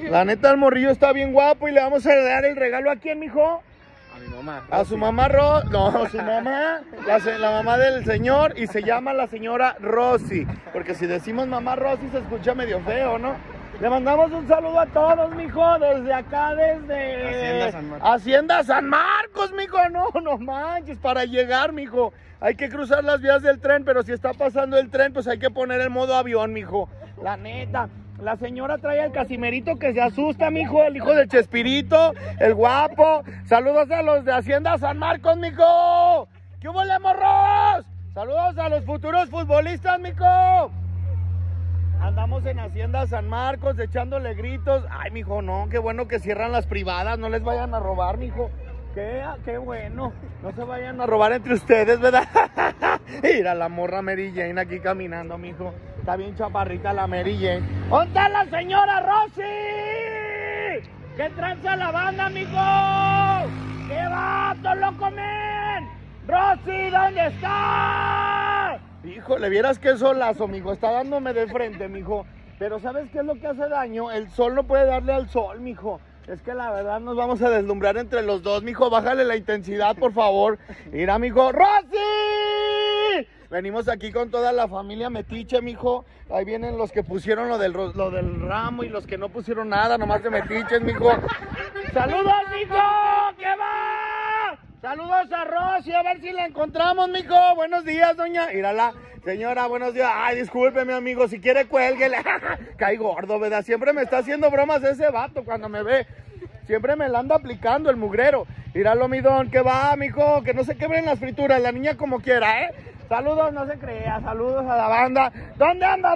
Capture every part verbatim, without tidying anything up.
La neta, el morrillo está bien guapo y le vamos a dar el regalo a quién, mijo. A mi mamá. A su mamá Ro... No, a su mamá, la, la mamá del señor, y se llama la señora Rosy. Porque si decimos mamá Rosy se escucha medio feo, ¿no? Le mandamos un saludo a todos, mijo, desde acá, desde... Hacienda San Marcos. Hacienda San Marcos, mijo, no, no manches, para llegar, mijo. Hay que cruzar las vías del tren, pero si está pasando el tren, pues hay que poner el modo avión, mijo. La neta. La señora trae al Casimerito que se asusta, mijo, el hijo del Chespirito, el guapo. Saludos a los de Hacienda San Marcos, mijo. ¿Qué hubo, le morros? Saludos a los futuros futbolistas, mijo. Andamos en Hacienda San Marcos echándole gritos. Ay, mijo, no, qué bueno que cierran las privadas, no les vayan a robar, mijo. Qué, qué bueno, no se vayan a robar entre ustedes, ¿verdad? Mira la morra Mary Jane aquí caminando, mijo. Está bien chaparrita la Mary Jane. ¿Dónde está la señora Rosy? ¿Qué tranza la banda, mijo? ¡Qué vato, loco, men! ¡Rosy, ¿dónde está? Híjole, vieras qué solazo, mijo. Está dándome de frente, mijo. Pero ¿sabes qué es lo que hace daño? El sol no puede darle al sol, mijo. Es que la verdad nos vamos a deslumbrar entre los dos, mijo. Bájale la intensidad, por favor. Mira, mijo. ¡Rosy! Venimos aquí con toda la familia Metiche, mijo. Ahí vienen los que pusieron lo del, lo del ramo y los que no pusieron nada, nomás de Metiches, mijo. ¡Saludos, mijo! ¿Qué va? Saludos a Rosy, a ver si la encontramos, mijo. Buenos días, doña. Mírala. Señora, buenos días. Ay, discúlpeme, amigo, si quiere cuélguele. Caí gordo, ¿verdad? Siempre me está haciendo bromas ese vato cuando me ve. Siempre me la anda aplicando el mugrero. Míralo, mi don, que va, mijo, que no se quebren las frituras, la niña como quiera, ¿eh? Saludos, no se crea, saludos a la banda. ¿Dónde anda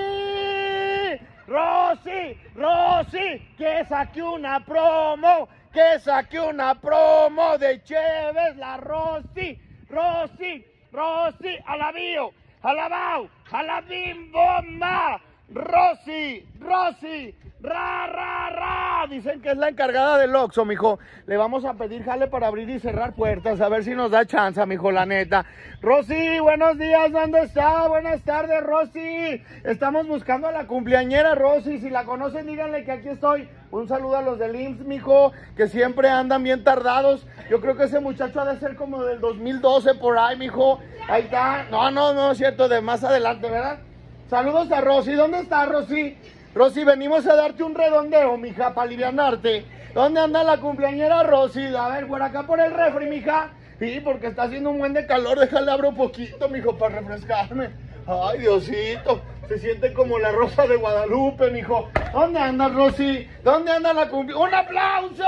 Rosy? Rosy, Rosy, que saque una promo, que saque una promo de Chévez, la Rosy, Rosy, Rosy, alabío. ¡Alabao! ¡Alabim bomba! ¡Rosy! ¡Rosy! ¡Ra, ra, ra! Dicen que es la encargada del Oxxo, mijo. Le vamos a pedir jale para abrir y cerrar puertas, a ver si nos da chance, mijo, la neta. Rosy, buenos días, ¿dónde está? Buenas tardes, Rosy. Estamos buscando a la cumpleañera Rosy. Si la conocen, díganle que aquí estoy. Un saludo a los del I M S S, mijo, que siempre andan bien tardados. Yo creo que ese muchacho ha de ser como del dos mil doce por ahí, mijo. Ahí está. No, no, no es cierto, de más adelante, ¿verdad? Saludos a Rosy. ¿Dónde está Rosy? Rosy, venimos a darte un redondeo, mija, para alivianarte. ¿Dónde anda la cumpleañera Rosy? A ver, por acá por el refri, mija. Sí, porque está haciendo un buen de calor. Déjale abro un poquito, mijo, para refrescarme. Ay, Diosito. Se siente como la Rosa de Guadalupe, mijo. ¿Dónde anda Rosy? ¿Dónde anda la cumpleañera? ¡Un aplauso!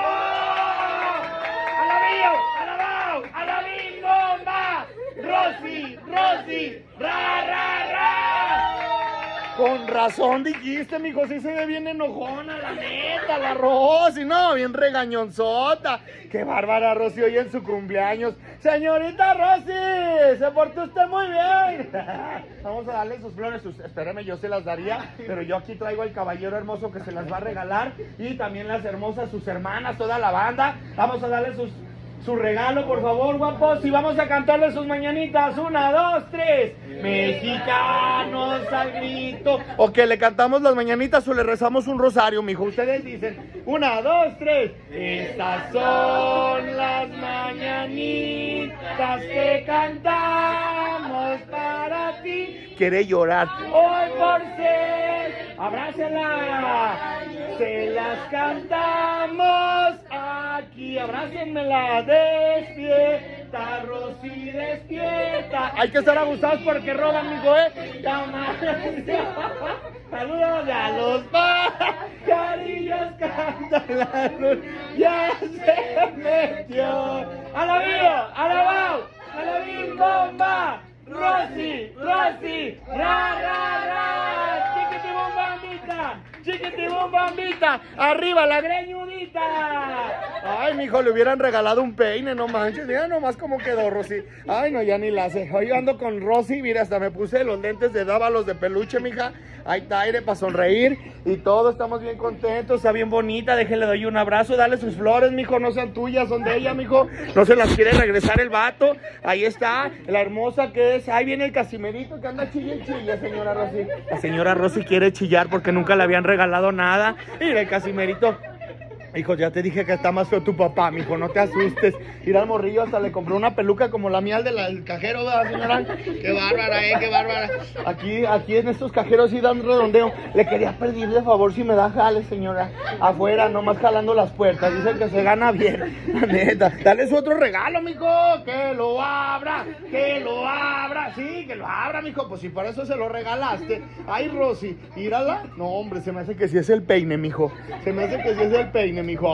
¡Alabío! ¡Alabao! ¡Alabín bomba! ¡Rosy! ¡Rosy! ¡Ra, ra, ra! Con razón dijiste, mijo, sí se ve bien enojona, la neta, la Rosy, no, bien regañonzota. Qué bárbara, Rosy, hoy en su cumpleaños. Señorita Rosy, se portó usted muy bien. Vamos a darle sus flores, sus... espérame, yo se las daría, pero yo aquí traigo al caballero hermoso que se las va a regalar, y también las hermosas, sus hermanas, toda la banda. Vamos a darle sus... su regalo, por favor, guapos, y vamos a cantarle sus mañanitas. Una, dos, tres. Mexicanos al grito. O que le cantamos las mañanitas o le rezamos un rosario, mijo. Ustedes dicen, una, dos, tres. Estas son las mañanitas que cantamos para ti. Quiere llorar. Hoy por ser, abrácenla. Se las cantamos aquí. Abrácenmela. Despierta, Rosy, despierta. Hay que estar abusados porque roban, mijo, ¿eh? Saludos a los pajarillos, canta la luz. Ya se metió. ¡Alabío! ¡Alabao! ¡Alabín bomba! Rosy, Rosy, ra, ra, ra. Chiquitibum bambita, chiquitibum bambita. Arriba la greñudita. Ay, mijo, le hubieran regalado un peine, no manches. Mira nomás cómo quedó Rosy. Ay, no, ya ni la sé. Hoy ando con Rosy, mira, hasta me puse los lentes de dávalos de peluche, mija. Ahí está aire para sonreír y todos estamos bien contentos. Está bien bonita, déjele, doy un abrazo. Dale sus flores, mijo, no sean tuyas, son de ella, mijo. No se las quiere regresar el vato. Ahí está, la hermosa que es. Ahí viene el Casimerito que anda chille chille, señora Rosy. La señora Rosy quiere chillar porque nunca la habían regalado regalado nada. Mira, el Casimerito. Hijo, ya te dije que está más feo tu papá, mijo, no te asustes. Mira al morrillo, hasta le compró una peluca como la mía del del cajero, ¿verdad, señora? Qué bárbara, eh, qué bárbara. Aquí, aquí en estos cajeros sí dan redondeo. Le quería pedir de favor si me da jale, señora. Afuera, nomás jalando las puertas. Dicen que se gana bien, la neta. Dale su otro regalo, mijo. Que lo abra, que lo abra. Sí, que lo abra, mijo. Pues si para eso se lo regalaste. Ay, Rosy, mírala. No, hombre, se me hace que sí es el peine, mijo. Se me hace que sí es el peine, mijo.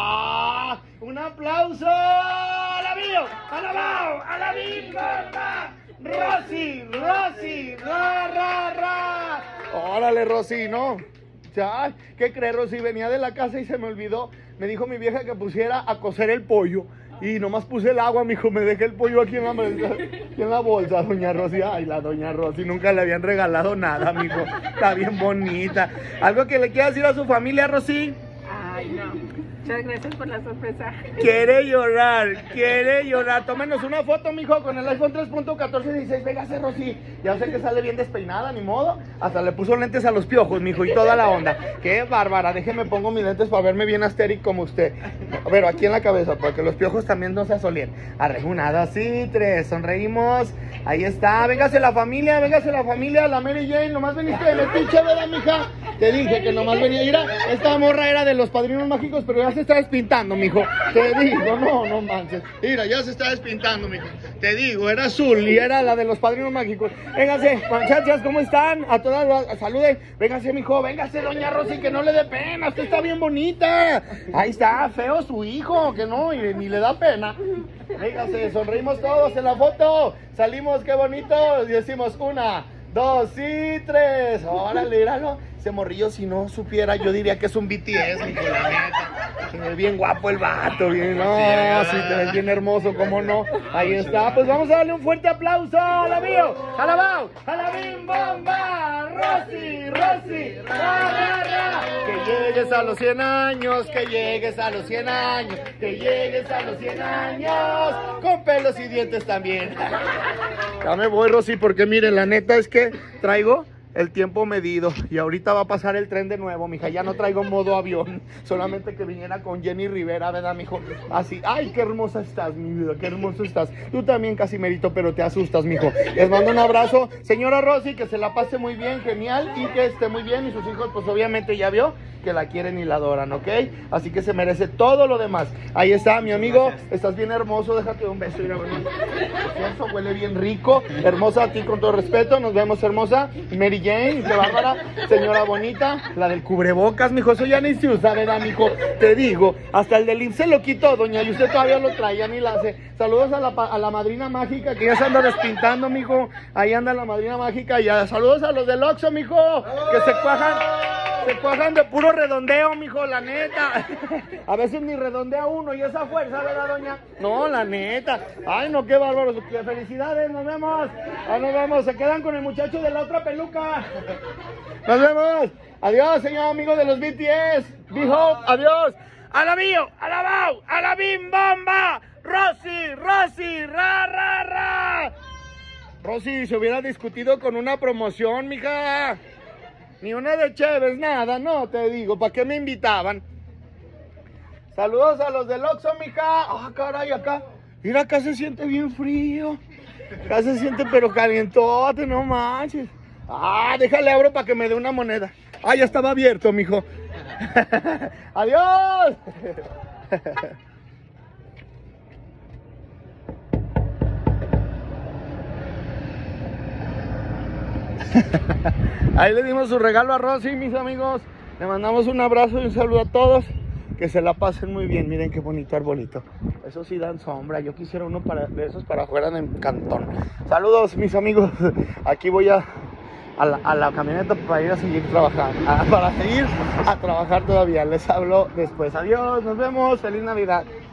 ¡Ah! ¡Un aplauso! ¡A la mío! ¡A la Mau! ¡A la misma! ¡Rosy! ¡Rosy! ¡Ra, ra, ra! ¡Órale, Rosy! ¿No? Ya, ¿qué crees, Rosy? Venía de la casa y se me olvidó. Me dijo mi vieja que pusiera a cocer el pollo. Y nomás puse el agua, mijo, me dejé el pollo aquí en la, aquí en la bolsa, doña Rosy. Ay, la doña Rosy, nunca le habían regalado nada, mijo. Está bien bonita. ¿Algo que le quiera decir a su familia, Rosy? Ay, no. Muchas gracias por la sorpresa. Quiere llorar, quiere llorar. Tómenos una foto, mijo, con el iPhone tres punto catorce dieciséis. Véngase, Rosy. Ya sé que sale bien despeinada, ni modo. Hasta le puso lentes a los piojos, mijo, y toda la onda. Qué bárbara. Déjeme pongo mis lentes para verme bien asteric como usted. Pero aquí en la cabeza, para que los piojos también no se asolien. Arre, una, dos, sí, tres. Sonreímos. Ahí está. Véngase la familia, véngase la familia. La Mary Jane. Nomás veniste de metiche, ¿verdad, mija? Te dije que nomás venía. Mira, esta morra era de los Padrinos Mágicos, pero ya se está despintando, mijo. Te digo, no, no manches. Mira, ya se está despintando, mijo. Te digo, era azul y era la de los Padrinos Mágicos. Véngase, muchachas, ¿cómo están? A todas las saluden. Véngase, mijo, véngase, doña Rosy, que no le dé pena. Usted está bien bonita. Ahí está, feo su hijo, que no, y ni le da pena. Véngase, sonreímos todos en la foto. Salimos, qué bonito. Y decimos una, dos y tres. Órale, míralo. Ese morrillo, si no supiera, yo diría que es un B T S, mijo, la neta. Se ve bien guapo el vato, bien, no, sí, te ves bien hermoso, cómo no. Ahí está, pues vamos a darle un fuerte aplauso a la mío, a la Mau, a la Bim Bomba, Rosy, Rosy, ra, ra, ra. Que llegues a los cien años, que llegues a los cien años, que llegues a los cien años, con pelos y dientes también. Ya me voy, Rosy, porque miren, la neta es que traigo el tiempo medido y ahorita va a pasar el tren de nuevo, mija. Ya no traigo modo avión, solamente que viniera con Jenny Rivera, ¿verdad, mijo? Así, ay, qué hermosa estás, mi vida, qué hermoso estás. Tú también, Casimerito, pero te asustas, mijo. Les mando un abrazo, señora Rosy, que se la pase muy bien, genial, y que esté muy bien. Y sus hijos, pues obviamente ya vio que la quieren y la adoran, ¿ok? Así que se merece todo lo demás. Ahí está, mi amigo, estás bien hermoso, déjate un beso. Mira, bueno, eso huele bien rico, hermosa, a ti con todo respeto, nos vemos, hermosa. Mary Jane, qué bárbara, señora bonita, la del cubrebocas, mijo, eso ya ni se usa, ¿verdad, mijo? Te digo, hasta el del I M S S se lo quitó, doña, y usted todavía lo traía, ni la hace. Saludos a la, a la madrina mágica, que ya se anda despintando, mijo. Ahí anda la madrina mágica, y ya, saludos a los del Oxxo, mijo, que se cuajan. Se cuajan de puro redondeo, mijo, la neta. A veces ni redondea uno y esa fuerza, ¿verdad, doña? No, la neta. Ay, no, qué bárbaro. Qué felicidades, nos vemos. Ahí nos vemos. Se quedan con el muchacho de la otra peluca. Nos vemos. Adiós, señor amigo de los B T S. Be-Hope, adiós. A la mío, a la Mau, a la Bim Bomba. Rosy, Rosy, ra, ra, ra. Rosy, se hubiera discutido con una promoción, mija. Ni una de Chévez, nada, no te digo, ¿para qué me invitaban? Saludos a los del Oxxo, mija. Ah, caray, acá. Mira, acá se siente bien frío. Acá se siente pero calientote, no manches. Ah, déjale abro para que me dé una moneda. Ah, ya estaba abierto, mijo. Adiós. Ahí le dimos su regalo a Rosy, mis amigos. Le mandamos un abrazo y un saludo a todos. Que se la pasen muy bien. Miren qué bonito arbolito. Eso sí dan sombra. Yo quisiera uno para, de esos para afuera en el cantón. Saludos, mis amigos. Aquí voy a, a, la, a la camioneta para ir a seguir trabajando. A, para seguir a trabajar todavía. Les hablo después. Adiós, nos vemos. Feliz Navidad.